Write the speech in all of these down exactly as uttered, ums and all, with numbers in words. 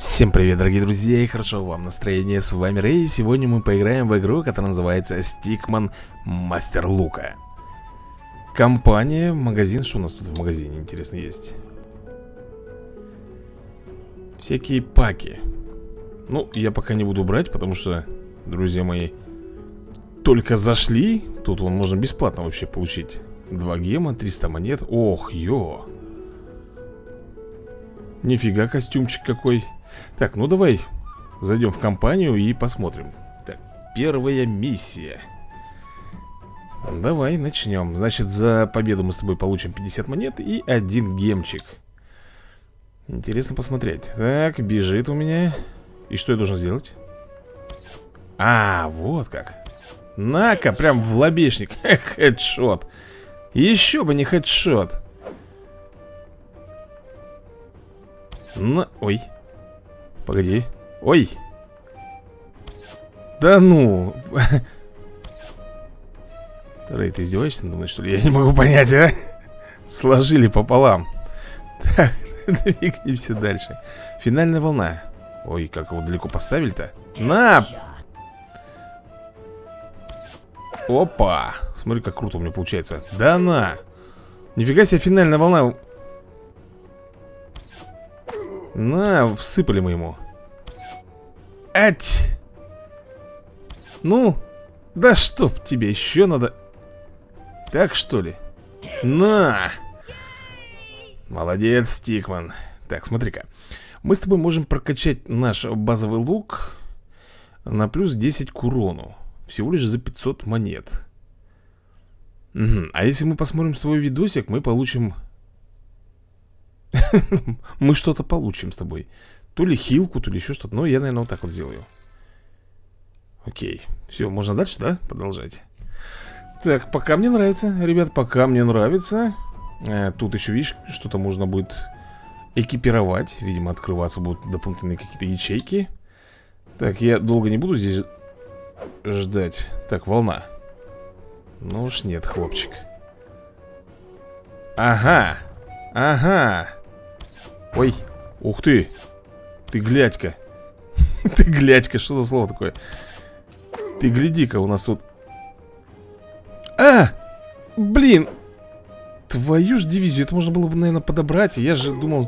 Всем привет, дорогие друзья, и хорошо вам настроение. С вами Рэй, и сегодня мы поиграем в игру, которая называется Stickman Мастер Лука. Компания, магазин, что у нас тут в магазине, интересно, есть? Всякие паки. Ну, я пока не буду брать, потому что, друзья мои, только зашли. Тут вон можно бесплатно вообще получить два гема, триста монет. Ох, ё. Нифига, костюмчик какой. Так, ну давай зайдем в компанию и посмотрим. Так, первая миссия. Давай начнем. Значит, за победу мы с тобой получим пятьдесят монет и один гемчик. Интересно посмотреть. Так, бежит у меня. И что я должен сделать? А, вот как. На-ка, прям в лобешник. Хедшот. Еще бы не хедшот. На... Ой. Погоди. Ой. Да ну. Рэй, ты издеваешься надо мной, что ли? Я не могу понять, а? Сложили пополам. Так, двигаемся дальше. Финальная волна. Ой, как его далеко поставили-то. На! Опа. Смотри, как круто у меня получается. Да на. Нифига себе, финальная волна. На, всыпали мы ему. Ать! Ну, да чтоб тебе еще надо. Так что ли? На! Молодец, Стикман. Так, смотри-ка. Мы с тобой можем прокачать наш базовый лук на плюс десять к урону. Всего лишь за пятьсот монет. Угу. А если мы посмотрим с тобой видосик, мы получим... Мы что-то получим с тобой. То ли хилку, то ли еще что-то. Но я, наверное, вот так вот сделаю. Окей. Все, можно дальше, да? Продолжать. Так, пока мне нравится, ребят, пока мне нравится. э, Тут еще, видишь, что-то можно будет экипировать. Видимо, открываться будут дополнительные какие-то ячейки. Так, я долго не буду здесь ждать. Так, волна. Ну уж нет, хлопчик. Ага. Ага. Ой, ух ты. Ты глядь-ка. Ты глядь-ка, что за слово такое? Ты гляди-ка, у нас тут... А! Блин! Твою ж дивизию, это можно было бы, наверное, подобрать. Я же думал...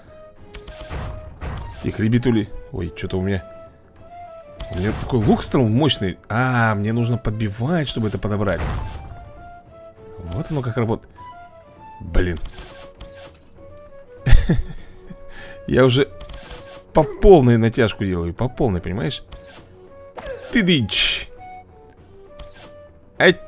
Тихо, ребятули. Ой, что-то у меня... У меня такой лук стал мощный. А, мне нужно подбивать, чтобы это подобрать. Вот оно как работает. Блин. Я уже по полной натяжку делаю. По полной, понимаешь? Ты дичь. Ай.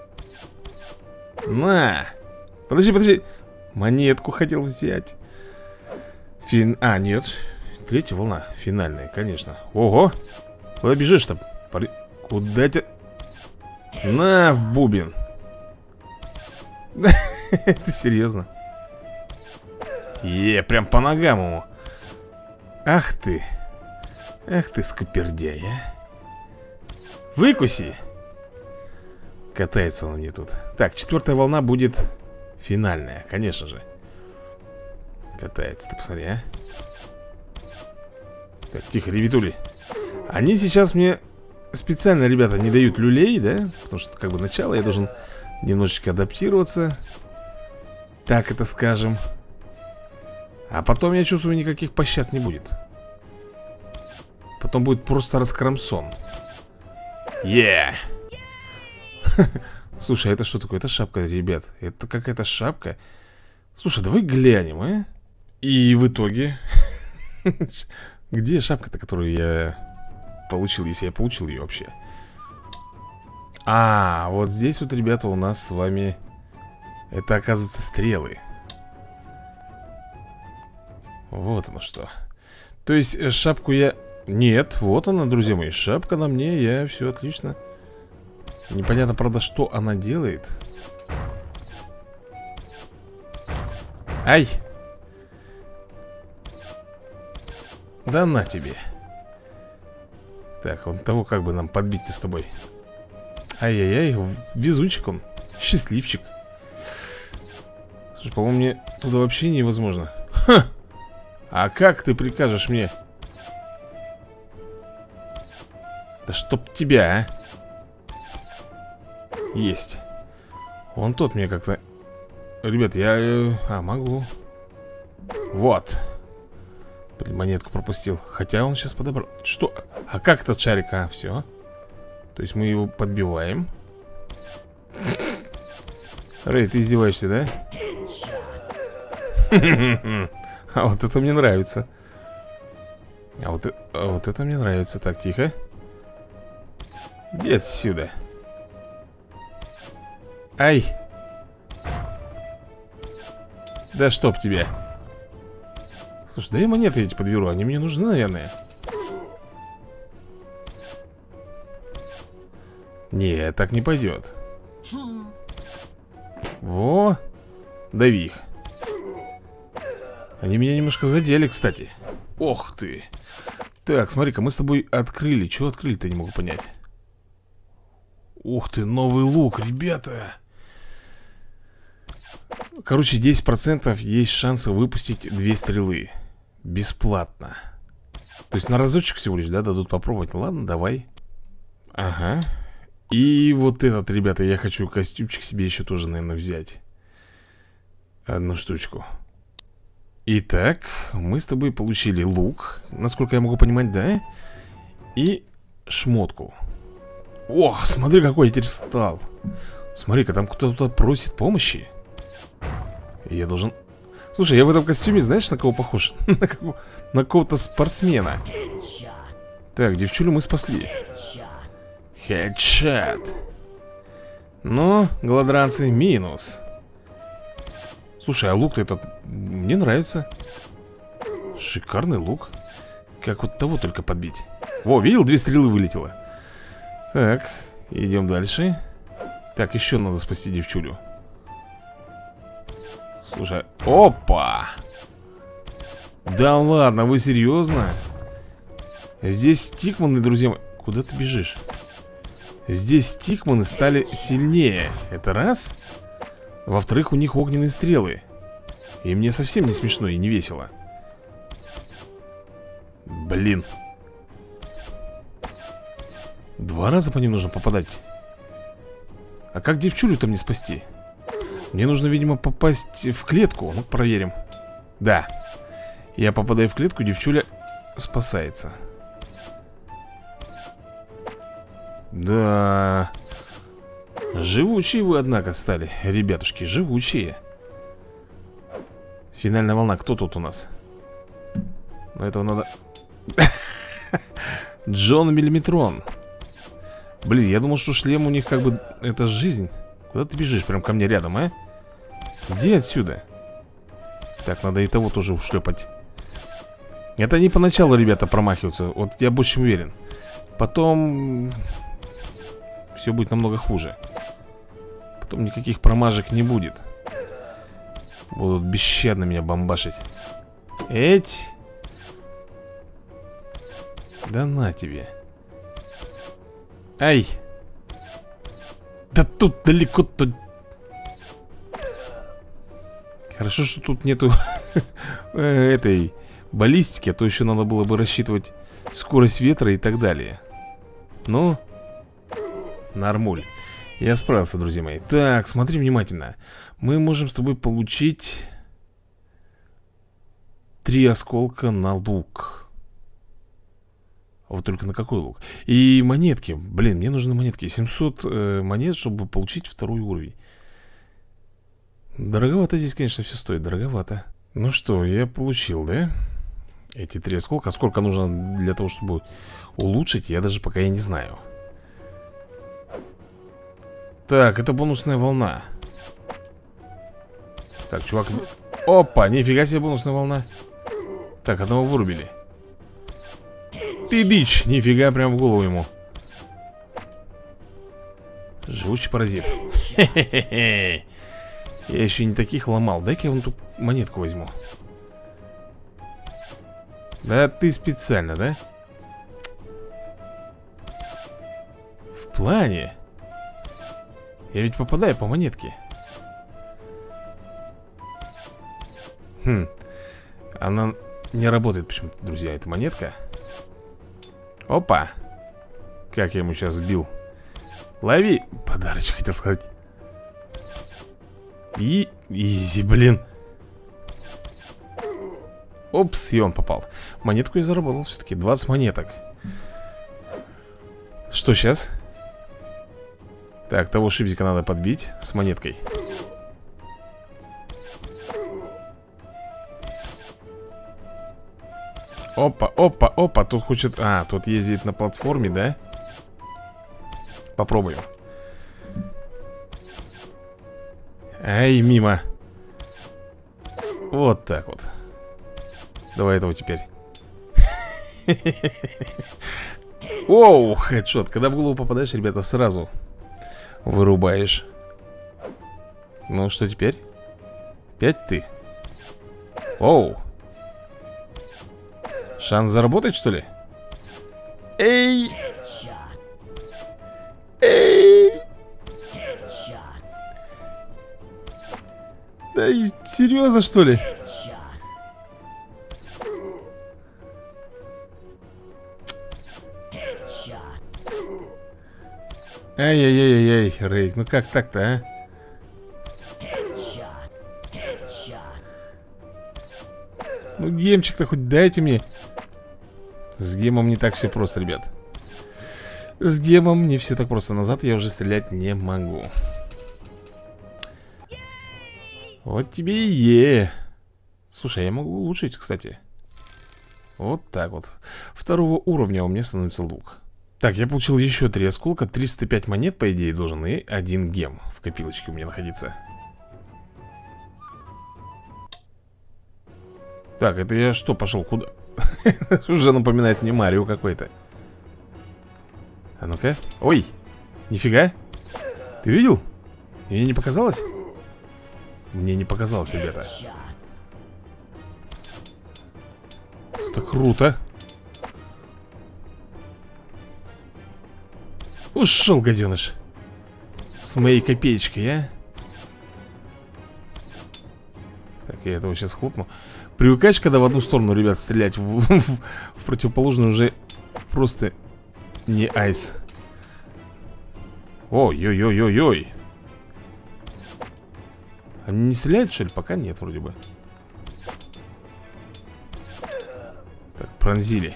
На. Подожди, подожди. Монетку хотел взять. Фин... А, нет. Третья волна. Финальная, конечно. Ого. Куда бежишь-то? Пори... Куда ты? На, в бубен. Ты серьезно? Е, прям по ногам ему. Ах ты. Ах ты, скупердяй, а. Выкуси. Катается он мне тут. Так, четвертая волна будет финальная, конечно же. Катается, ты посмотри, а. Так, тихо, ребятули. Они сейчас мне специально, ребята, не дают люлей, да? Потому что, как бы, начало я должен немножечко адаптироваться. Так это скажем. А потом, я чувствую, никаких пощад не будет. Потом будет просто раскромсон. Е yeah. Слушай, а это что такое? Это шапка, ребят. Это какая-то шапка. Слушай, давай глянем, а? И в итоге где шапка-то, которую я получил, если я получил ее вообще? А, вот здесь вот, ребята, у нас с вами... Это, оказывается, стрелы. Вот оно что. То есть шапку я... Нет, вот она, друзья мои. Шапка на мне, я все отлично. Непонятно, правда, что она делает. Ай! Да на тебе. Так, он того как бы нам подбить-то с тобой. Ай-яй-яй, везунчик он. Счастливчик. Слушай, по-моему, мне туда вообще невозможно. Ха! А как ты прикажешь мне Да чтоб тебя, а. Есть. Вон тот мне как-то... Ребят, я... А, могу. Вот. Блин, монетку пропустил. Хотя он сейчас подобрал. Что? А как этот шарик? А, все. То есть мы его подбиваем. Рэй, ты издеваешься, да? А вот это мне нравится. А вот, а вот это мне нравится. Так, тихо. Иди отсюда. Ай. Да чтоб тебя. Слушай, да я монеты эти подберу. Они мне нужны, наверное. Не, так не пойдет. Во. Дави их. Они меня немножко задели, кстати. Ох ты. Так, смотри-ка, мы с тобой открыли. Чего открыли-то, не могу понять. Ух ты, новый лук, ребята. Короче, десять процентов есть шансы выпустить две стрелы. Бесплатно. То есть на разочек всего лишь, да, дадут попробовать. Ладно, давай. Ага. И вот этот, ребята, я хочу костюмчик себе еще тоже, наверное, взять. Одну штучку. Итак, мы с тобой получили лук, насколько я могу понимать, да? И шмотку. Ох, смотри, какой я теперь стал. Смотри-ка, там кто-то просит помощи. Я должен... Слушай, я в этом костюме, знаешь, на кого похож? На кого... На какого-то спортсмена. Так, девчулю мы спасли. Хедшот. Ну, голодранцы, минус. Слушай, а лук-то этот мне нравится. Шикарный лук. Как вот того только подбить. Во, видел, две стрелы вылетело. Так, идем дальше. Так, еще надо спасти девчулю. Слушай, опа. Да ладно, вы серьезно? Здесь стикманы, друзья мои. Куда ты бежишь? Здесь стикманы стали сильнее. Это раз. Во-вторых, у них огненные стрелы. И мне совсем не смешно и не весело. Блин. Два раза по ним нужно попадать. А как девчулю-то мне спасти? Мне нужно, видимо, попасть в клетку. Ну, проверим. Да. Я попадаю в клетку, девчуля спасается. Да. Живучие вы, однако, стали, ребятушки, живучие. Финальная волна, кто тут у нас? Но этого надо... Джон Миллиметрон. Блин, я думал, что шлем у них как бы... Это жизнь. Куда ты бежишь? Прям ко мне рядом, а? Иди отсюда. Так, надо и того тоже ушлепать. Это они поначалу, ребята, промахиваются. Вот я больше чем уверен. Потом... Все будет намного хуже. Потом никаких промажек не будет. Будут бесщадно меня бомбашить. Эть. Да на тебе. Ай. Да тут далеко тут. Хорошо, что тут нету этой баллистики. А то еще надо было бы рассчитывать скорость ветра и так далее. Ну, нормуль. Я справился, друзья мои. Так, смотри внимательно. Мы можем с тобой получить три осколка на лук. Вот только на какой лук? И монетки. Блин, мне нужны монетки. семьсот э, монет, чтобы получить второй уровень. Дороговато здесь, конечно, все стоит. Дороговато. Ну что, я получил, да? Эти три осколка. Сколько нужно для того, чтобы улучшить, я даже пока и не знаю. Так, это бонусная волна. Так, чувак. Опа, нифига себе бонусная волна. Так, одного вырубили. Ты дичь, нифига, прям в голову ему. Живучий паразит. Хе-хе-хе. Я еще не таких ломал. Дай-ка я вон ту монетку возьму. Да ты специально, да? В плане. Я ведь попадаю по монетке. Хм. Она не работает почему-то, друзья, эта монетка. Опа. Как я ему сейчас сбил. Лови. Подарочек хотел сказать. И... Изи, блин. Опс, и он попал. Монетку я заработал все-таки. двадцать монеток. Что сейчас? Так, того шипзика надо подбить с монеткой. Опа, опа, опа. Тут хочет... А, тут ездит на платформе, да? Попробуем. Ай, мимо. Вот так вот. Давай этого теперь. Оу, хедшот. Когда в голову попадаешь, ребята, сразу вырубаешь. Ну, что теперь? Пять ты. Оу. Шанс заработать, что ли? Эй! Эй! Да и серьезно, что ли? Ай-яй-яй-яй, Рейк, ну как так-то, а? Ну гемчик-то хоть дайте мне. С гемом не так все просто, ребят. С гемом не все так просто. Назад я уже стрелять не могу. Вот тебе и е. Слушай, я могу улучшить, кстати. Вот так вот. Второго уровня у меня становится лук. Так, я получил еще три осколка. Триста пять монет, по идее, должен. И один гем в копилочке у меня находиться. Так, это я что, пошел куда? Уже напоминает мне Марио какой-то. А ну-ка. Ой, нифига. Ты видел? Мне не показалось? Мне не показалось, ребята. Это круто. Ушел, гаденыш. С моей копеечкой, а? Так, я этого сейчас хлопну. Привыкаешь, когда в одну сторону, ребят, стрелять, в, в, в противоположную уже просто не айс. Ой-ой-ой-ой-ой. Они не стреляют, что ли? Пока нет, вроде бы. Так, пронзили.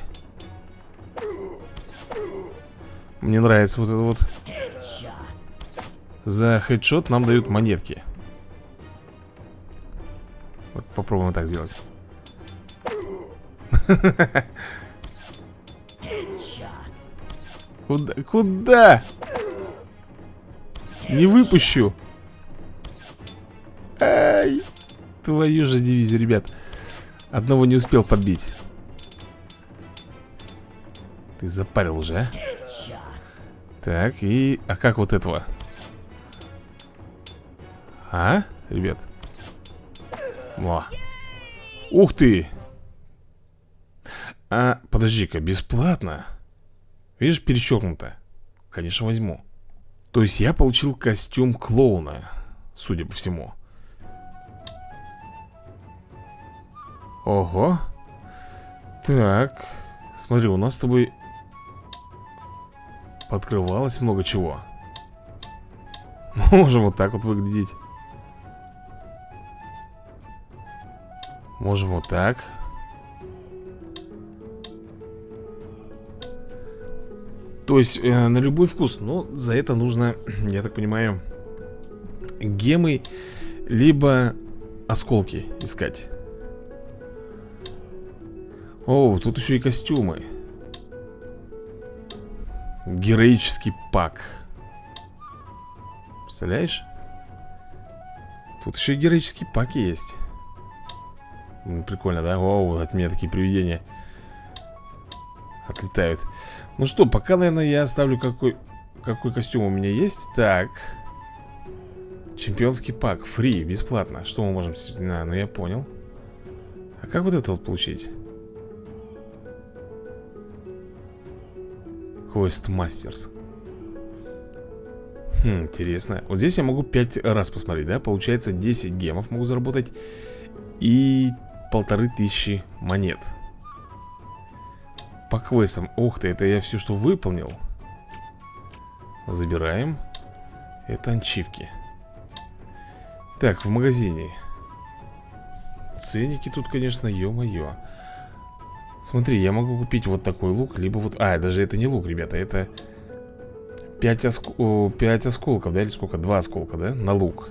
Мне нравится вот это вот. За хедшот нам дают монетки. Вот попробуем так сделать. Куда? Куда? Не выпущу. Ай, твою же дивизию, ребят. Одного не успел подбить. Ты запарил уже, а? Так, и... А как вот этого? А, ребят? О. Ух ты! А, подожди-ка, бесплатно? Видишь, перещелкнуто. Конечно, возьму. То есть я получил костюм клоуна, судя по всему. Ого. Так. Смотри, у нас с тобой подкрывалось много чего. Можем вот так вот выглядеть. Можем вот так. То есть э, на любой вкус. Но за это нужно, я так понимаю, гемы либо осколки искать. О, тут еще и костюмы. Героический пак. Представляешь? Тут еще и героические паки есть. Прикольно, да? Оу, от меня такие привидения отлетают. Ну что, пока, наверное, я оставлю какой, какой костюм у меня есть. Так. Чемпионский пак, фри, бесплатно. Что мы можем... А, ну я понял. А как вот это вот получить? Quest Masters. Хм, интересно. Вот здесь я могу пять раз посмотреть, да? Получается десять гемов могу заработать. И полторы тысячи монет. По квестам. Ух ты, это я все, что выполнил. Забираем. Это анчивки. Так, в магазине. Ценники тут, конечно, ё-моё. Смотри, я могу купить вот такой лук. Либо вот... А, даже это не лук, ребята. Это пять, оск... О, пять осколков, да? Или сколько? два осколка, да? На лук.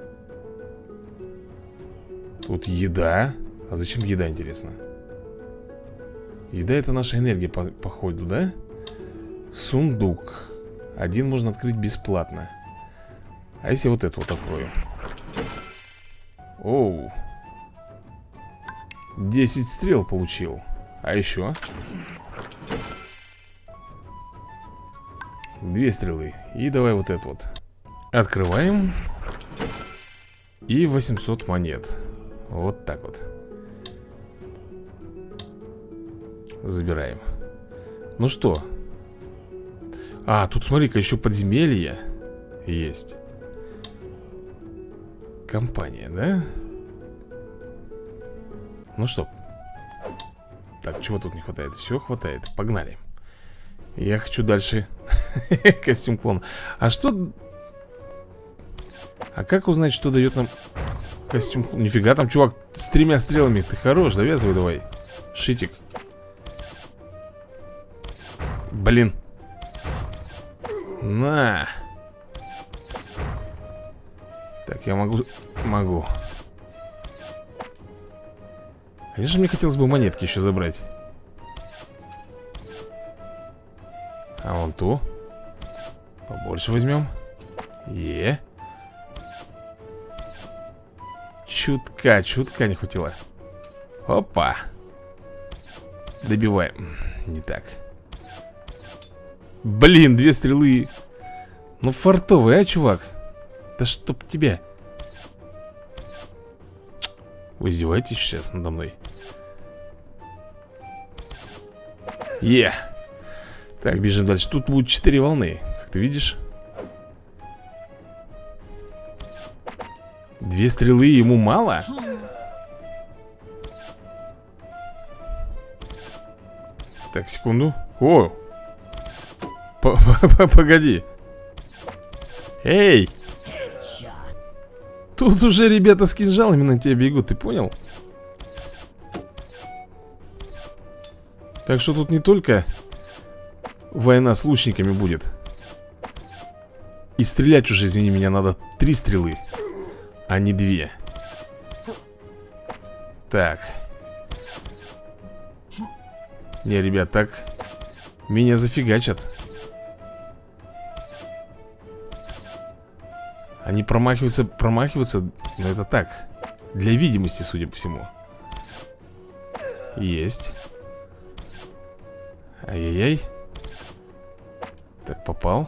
Тут еда. А зачем еда, интересно? Еда — это наша энергия по, по ходу, да? Сундук. Один можно открыть бесплатно. А если вот это вот открою? Оу. десять стрел получил. А еще? Две стрелы. И давай вот это вот. Открываем. И восемьсот монет. Вот так вот. Забираем. Ну что? А, тут смотри-ка, еще подземелье есть. Компания, да? Ну что? Так, чего тут не хватает? Все хватает, погнали. Я хочу дальше. Костюм клона. А что... А как узнать, что дает нам костюм? Нифига, там чувак с тремя стрелами. Ты хорош, завязывай давай. Шитик. Блин. На. Так, я могу... Могу. Конечно, мне хотелось бы монетки еще забрать. А вон ту. Побольше возьмем. Е. Чутка, чутка не хватило. Опа. Добиваем. Не так. Блин, две стрелы. Ну фартовый, а, чувак? Да чтоб тебя. Вы издеваетесь сейчас надо мной? Е. Так, бежим дальше. Тут будет четыре волны, как ты видишь. Две стрелы ему мало? Так, секунду. О! Погоди. Эй! Тут уже ребята с кинжалами на тебя бегут, ты понял? Так что тут не только война с лучниками будет. И стрелять уже, извини меня, надо три стрелы, а не две. Так. Не, ребят, так меня зафигачат. Они промахиваются, промахиваются. Но это так, для видимости, судя по всему. Есть. Ай-яй-яй. Так, попал.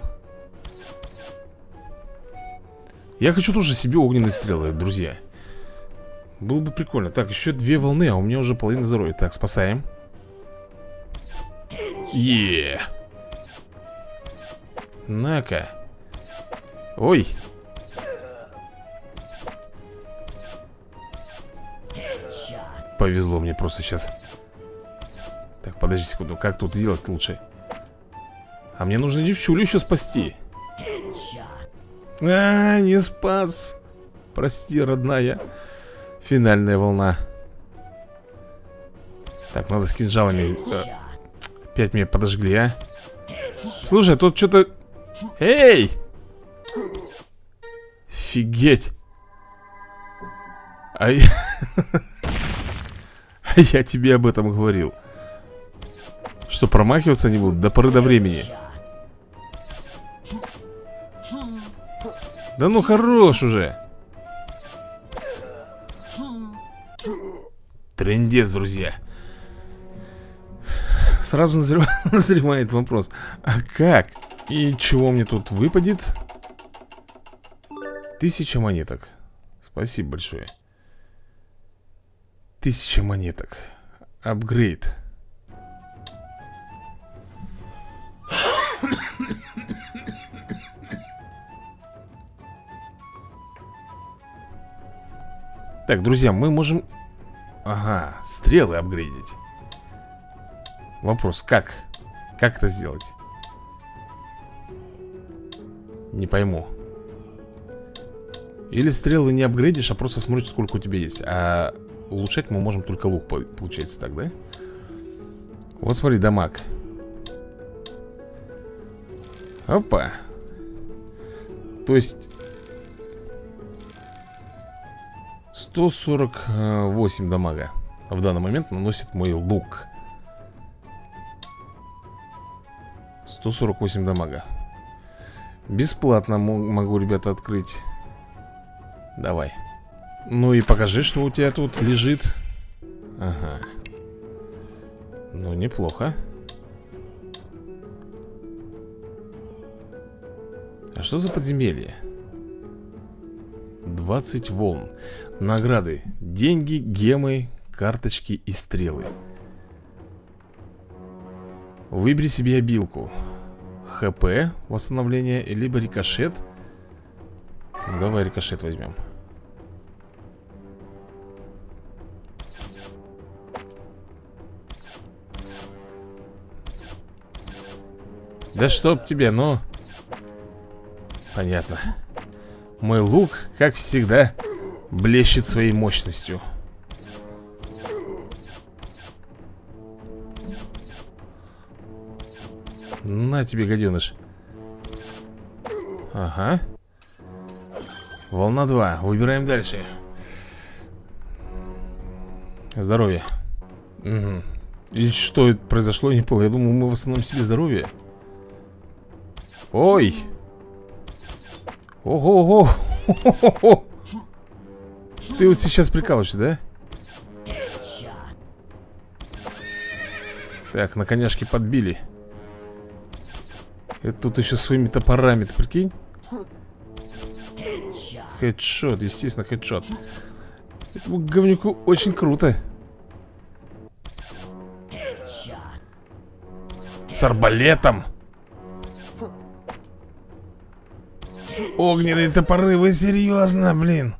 Я хочу тоже себе огненные стрелы, друзья. Было бы прикольно. Так, еще две волны, а у меня уже половина здоровья. Так, спасаем. Е. На-ка. Ой. Повезло мне просто сейчас. Так, подожди секунду, как тут сделать лучше? А мне нужно девчулю еще спасти. А, не спас. Прости, родная. Финальная волна. Так, надо с кинжалами. Опять меня подожгли, а. Слушай, тут что-то... Эй! Офигеть. А я... Я тебе об этом говорил. Что, промахиваться не будут до поры до времени. Да ну хорош уже. Трындец, друзья. Сразу назрев... назревает вопрос. А как? И чего мне тут выпадет? Тысяча монеток. Спасибо большое. Тысяча монеток. Апгрейд. Так, друзья, мы можем... Ага, стрелы апгрейдить. Вопрос, как? Как это сделать? Не пойму. Или стрелы не апгрейдишь, а просто смотришь, сколько у тебя есть. А улучшать мы можем только лук, получается так, да? Вот смотри, дамаг. Опа. То есть сто сорок восемь дамага в данный момент наносит мой лук. сто сорок восемь дамага. Бесплатно могу, ребята, открыть. Давай. Ну и покажи, что у тебя тут лежит. Ага. Ну, неплохо. А что за подземелье? двадцать волн. Награды. Деньги, гемы, карточки и стрелы. Выбери себе обилку. ХП, восстановление, либо рикошет. Давай рикошет возьмем. Да чтоб тебе, ну. Понятно. Мой лук, как всегда, блещет своей мощностью. На тебе, гаденыш. Ага. Волна два. Выбираем дальше. Здоровье. Угу. И что это произошло, я не понял. Я думаю, мы восстановим себе здоровье. Ой. Ого-го. Ты вот сейчас прикалываешься, да? Так, на коняшке подбили. Это тут еще своими топорами, ты прикинь? Хедшот, естественно, хедшот. Этому говнюку очень круто. С арбалетом. Огненные топоры, вы серьезно, блин?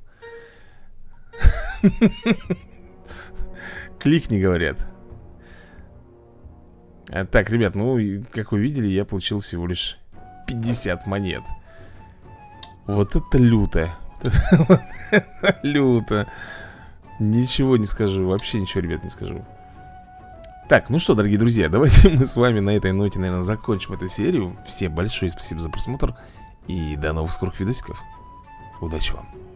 Кликни, говорят. А так, ребят, ну, как вы видели, я получил всего лишь пятьдесят монет. Вот это люто. Вот это люто. Ничего не скажу, вообще ничего, ребят, не скажу. Так, ну что, дорогие друзья, давайте мы с вами на этой ноте, наверное, закончим эту серию. Всем большое спасибо за просмотр. И до новых скорых видосиков. Удачи вам.